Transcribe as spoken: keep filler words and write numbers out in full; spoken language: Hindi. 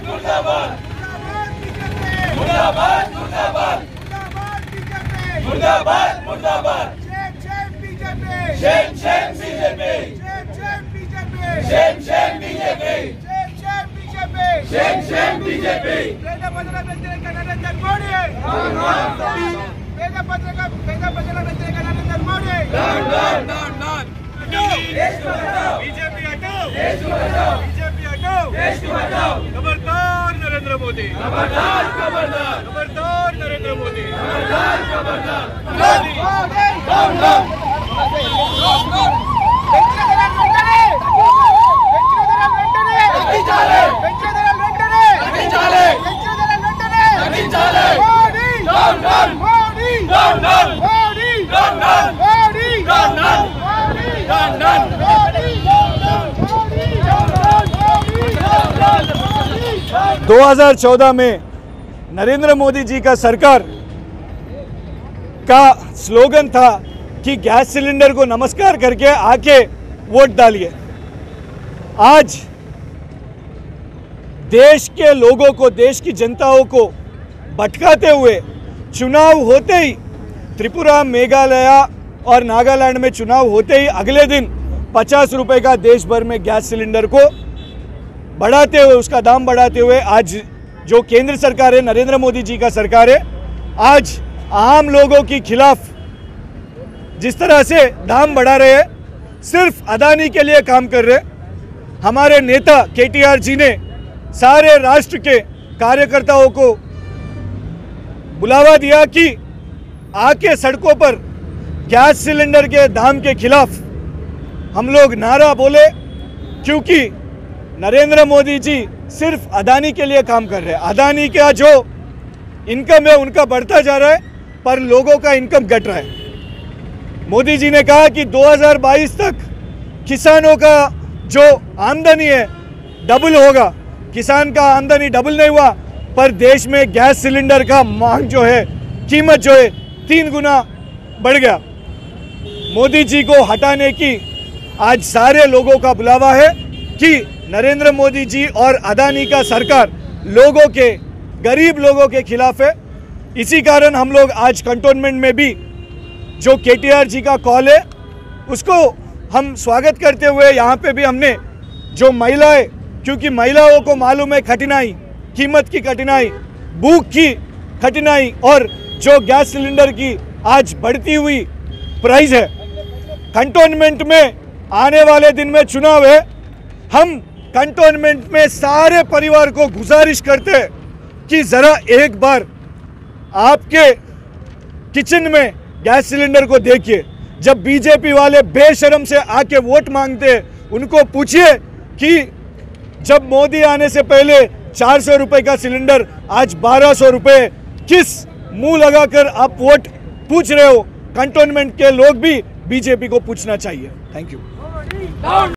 मुर्दाबाद मुर्दाबाद मुर्दाबाद मुर्दाबाद shame shame BJP shame shame BJP shame shame BJP పేద ప్రజల వ్యతిరేక నరేంద్ర మోడీ పేద ప్రజల పేద ప్రజల వ్యతిరేక Narendra Modi down down down down देश को बचाओ बीजेपी हटाओ देश को बचाओ बीजेपी हटाओ देश को बचाओ खबरदार नरेंद्र मोदी खबरदार खबरदार खबरदार नरेंद्र मोदी खबरदार खबरदार डॉन डॉन दो हज़ार चौदह में नरेंद्र मोदी जी का सरकार का स्लोगन था कि गैस सिलेंडर को नमस्कार करके आके वोट डालिए। आज देश के लोगों को, देश की जनताओं को भटकाते हुए चुनाव होते ही त्रिपुरा, मेघालय और नागालैंड में चुनाव होते ही अगले दिन पचास रुपए का देश भर में गैस सिलेंडर को बढ़ाते हुए, उसका दाम बढ़ाते हुए आज जो केंद्र सरकार है, नरेंद्र मोदी जी का सरकार है, आज आम लोगों के खिलाफ जिस तरह से दाम बढ़ा रहे हैं, सिर्फ अदानी के लिए काम कर रहे। हमारे नेता केटीआर जी ने सारे राष्ट्र के कार्यकर्ताओं को बुलावा दिया कि आके सड़कों पर गैस सिलेंडर के दाम के खिलाफ हम लोग नारा बोले, क्योंकि नरेंद्र मोदी जी सिर्फ अदानी के लिए काम कर रहे हैं। अदानी का जो इनकम है उनका बढ़ता जा रहा है, पर लोगों का इनकम घट रहा है। मोदी जी ने कहा कि दो हज़ार बाईस तक किसानों का जो आमदनी है डबल होगा। किसान का आमदनी डबल नहीं हुआ, पर देश में गैस सिलेंडर का मांग जो है, कीमत जो है, तीन गुना बढ़ गया। मोदी जी को हटाने की आज सारे लोगों का बुलावा है कि नरेंद्र मोदी जी और अदानी का सरकार लोगों के, गरीब लोगों के खिलाफ है। इसी कारण हम लोग आज कंटोनमेंट में भी जो केटीआर जी का कॉल है उसको हम स्वागत करते हुए यहाँ पे भी हमने जो महिलाएं, क्योंकि महिलाओं को मालूम है कठिनाई, कीमत की कठिनाई, भूख की कठिनाई और जो गैस सिलेंडर की आज बढ़ती हुई प्राइस है। कंटोनमेंट में आने वाले दिन में चुनाव है। हम कंटोनमेंट में सारे परिवार को गुजारिश करते हैं कि ज़रा एक बार आपके किचन में गैस सिलेंडर को देखिए। जब बीजेपी वाले बेशर्म से आके वोट मांगते हैं, उनको पूछिए कि जब मोदी आने से पहले चार सौ रुपये का सिलेंडर आज बारह सौ रुपये, किस मुंह लगाकर आप वोट पूछ रहे हो? कंटोनमेंट के लोग भी बीजेपी को पूछना चाहिए। Thank you.